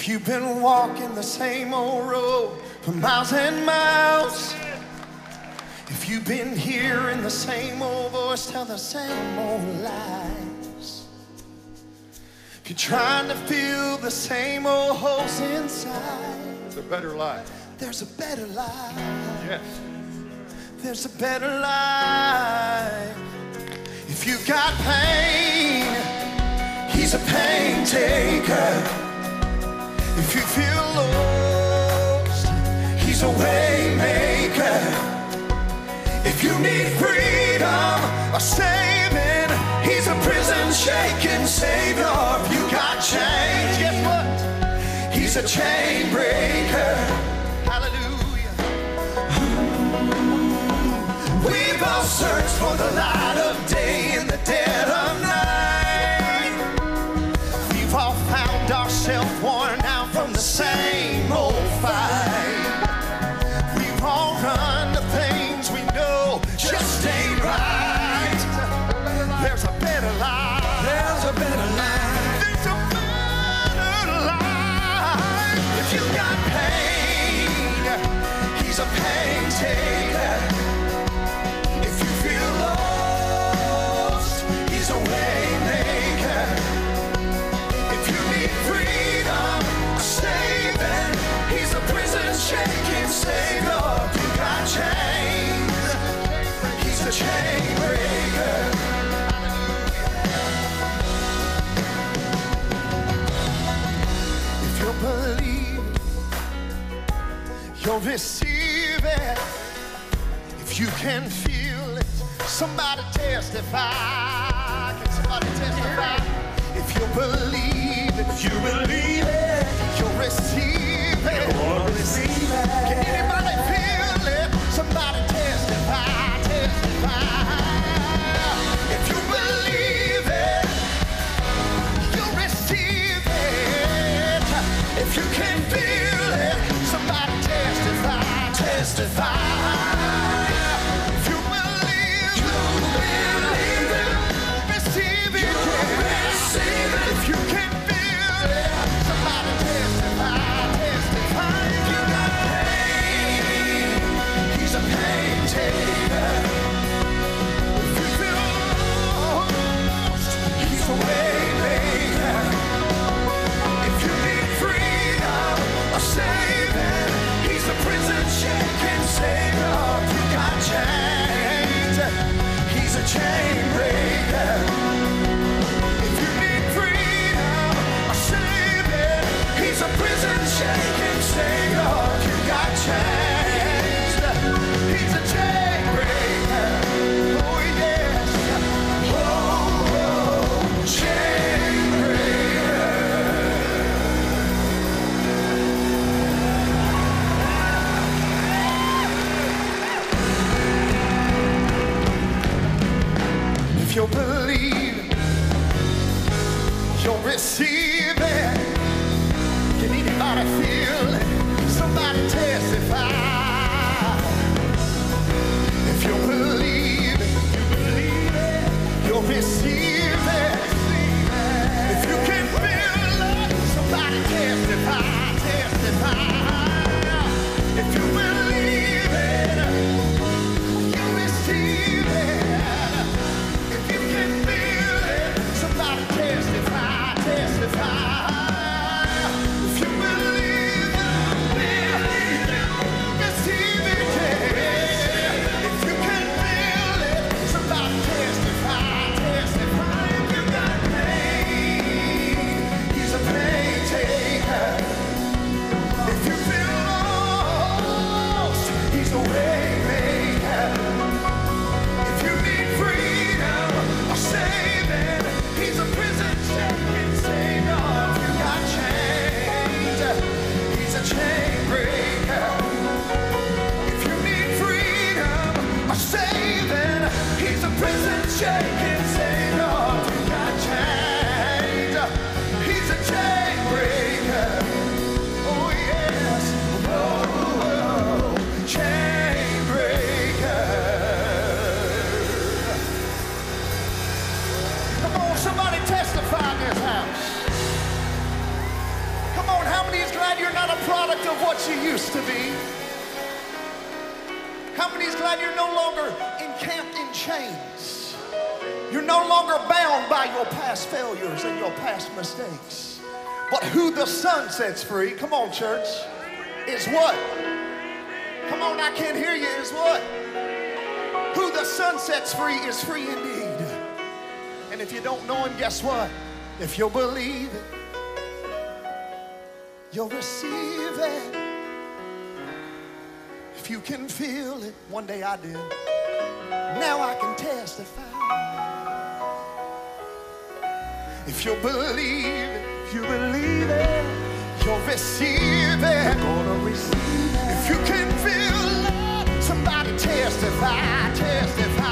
If you've been walking the same old road for miles and miles, if you've been hearing the same old voice tell the same old lies, if you're trying to fill the same old holes inside, There's a better life. there's a better life. Yes. There's a better life. If you've got pain, he's a pain taker. If you feel lost, he's a way maker. If you need freedom or saving, he's a prison shaking savior. If you got chains, guess what? He's a chain breaker. Hallelujah. We've all searched for the light of day in the dead of night. We've all found ourselves worn out from the same old fight. We've all run to things we know just ain't right. There's a better life. There's a better life. There's a better life. If you got pain, he's a pain taker. If you feel lost, he's a way maker. If you need freedom, saving, he's a prison shaking savior. If you got chains, he's a chain breaker. If you believe, you'll receive it. If you can feel it, somebody testify. Can somebody testify? If you believe it, you'll receive it. Can anybody feel it? Somebody testify, testify. If you believe it, you'll receive it. If you can feel it, somebody testify, testify. If you believe it, receive it. If you can feel it, somebody testify, testify. If you got pain, he's a pain taker. If you feel lost, he's a way maker. If you need freedom or saving, he's a prison shaking savior. If you got chains, he's a chain breaker. If you need freedom or saving, he's a prison shaking savior. If you got chains, he's a chain breaker. Oh yes, oh, chain breaker. If you believe, you'll receive it. Can anybody feel it? Somebody testify. If you believe it, you'll receive it. If you can feel it, somebody testify, testify. If you believe it, you'll receive it. If you can feel it, somebody testify, testify. If you believe it, receive it. If you can feel it, somebody testify, testify. If you got pain, he's a pain taker. If you feel lost, he's a way maker. If you need freedom or saving, he's a prison shaking savior. If you got chains, he's a chain breaker. If you need freedom or saving, he's a prison shaking savior. If you got chains, he's a chain breaker. Oh yes, oh, chain breaker. Come on, somebody testify in this house. Come on, how many glad you're not a product of what you used to be? How many's glad you're no longer encamped in chains? You're no longer bound by your past failures and your past mistakes. But who the Son sets free, come on church, is what? Come on, I can't hear you, is what? Who the Son sets free is free indeed. And if you don't know him, guess what? If you'll believe it, you'll receive it. If you can feel it, one day I did. Now I can testify. If you believe it, if you believe it, you'll receive it. You're gonna receive it. If you can feel it, somebody testify, testify.